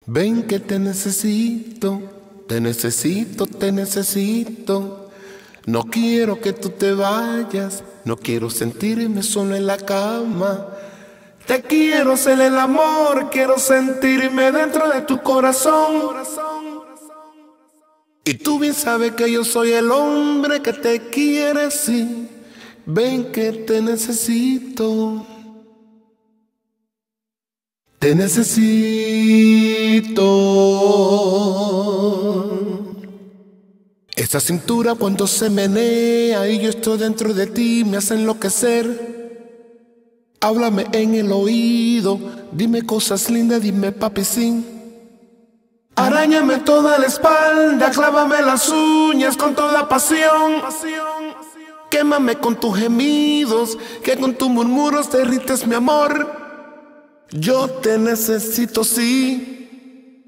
Ven que te necesito, te necesito, te necesito. No quiero que tú te vayas, no quiero sentirme solo en la cama. Te quiero hacer el amor, quiero sentirme dentro de tu corazón. Y tú bien sabes que yo soy el hombre que te quiere, sí. Ven que te necesito. Te necesito. Esa cintura cuando se menea y yo estoy dentro de ti me hace enloquecer. Háblame en el oído, dime cosas lindas, dime papi sí. Arañame toda la espalda, clávame las uñas con toda pasión. Quémame con tus gemidos, que con tus murmuros derrites mi amor. Yo te necesito, sí.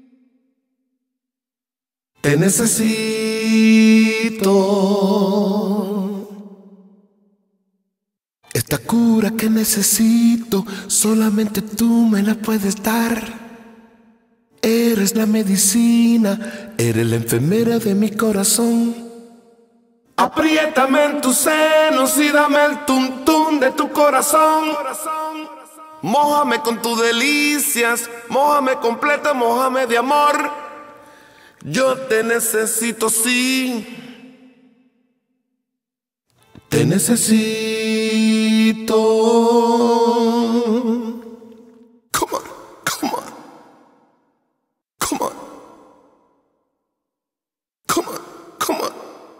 Te necesito. Esta cura que necesito, solamente tú me la puedes dar. Eres la medicina, eres la enfermera de mi corazón. Apriétame en tus senos y dame el tum tum de tu corazón. Mójame con tus delicias, mójame completa, mójame de amor. Yo te necesito, sí. Te necesito. Come on, come on, come on, come on, come on.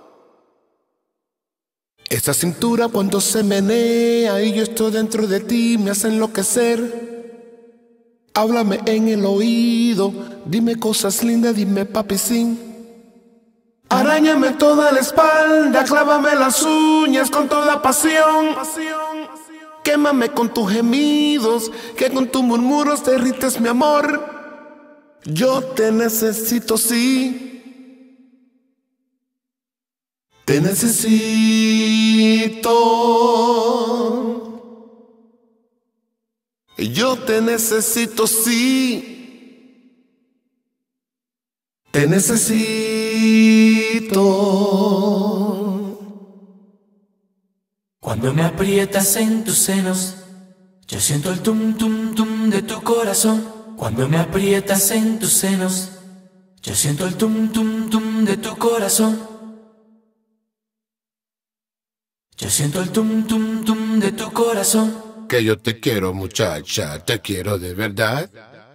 Esa cintura cuando se menea y yo estoy dentro de ti me hace enloquecer. Háblame en el oído, dime cosas lindas, dime papi sí. Arañame toda la espalda, clávame las uñas con toda pasión. Quémame con tus gemidos, que con tus murmuros derrites mi amor. Yo te necesito, sí. Te necesito. Yo te necesito, sí. Te necesito. Cuando me aprietas en tus senos, yo siento el tum tum tum de tu corazón. Cuando me aprietas en tus senos, yo siento el tum tum tum de tu corazón. Yo siento el tum tum tum de tu corazón. Que yo te quiero, muchacha, te quiero de verdad.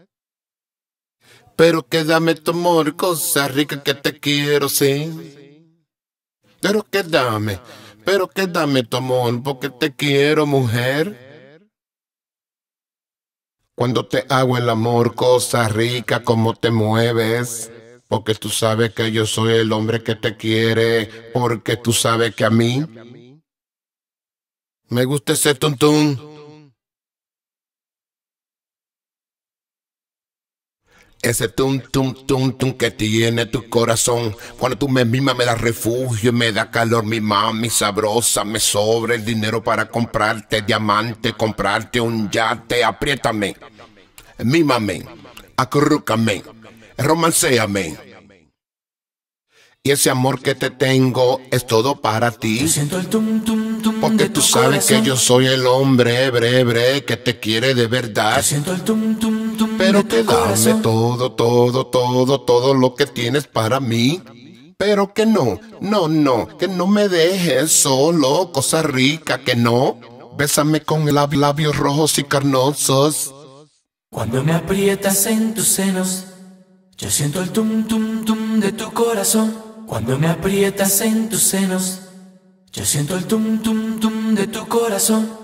Pero que dame tu amor, cosa rica que te quiero, sí. Pero que dame tu amor, porque te quiero, mujer. Cuando te hago el amor, cosa rica, como te mueves. Porque tú sabes que yo soy el hombre que te quiere, porque tú sabes que a mí me gusta ese tuntún. Ese tum tum tum tum que tiene tu corazón. Cuando tú me mimas me da refugio, me da calor, mi mami sabrosa. Me sobra el dinero para comprarte diamante, comprarte un yate. Apriétame, mímame, acurrúcame, romancéame. Y ese amor que te tengo es todo para ti. Yo siento el tum tum tum porque de tú tu sabes corazón. que yo soy el hombre bre que te quiere de verdad. Yo siento el tum tum tum Pero de que tu dame corazón. todo lo que tienes para mí. Pero que no, que no me dejes solo, cosa rica, que no. Bésame con labios rojos y carnosos. Cuando me aprietas en tus senos, yo siento el tum tum tum de tu corazón. Cuando me aprietas en tus senos, yo siento el tum tum tum de tu corazón.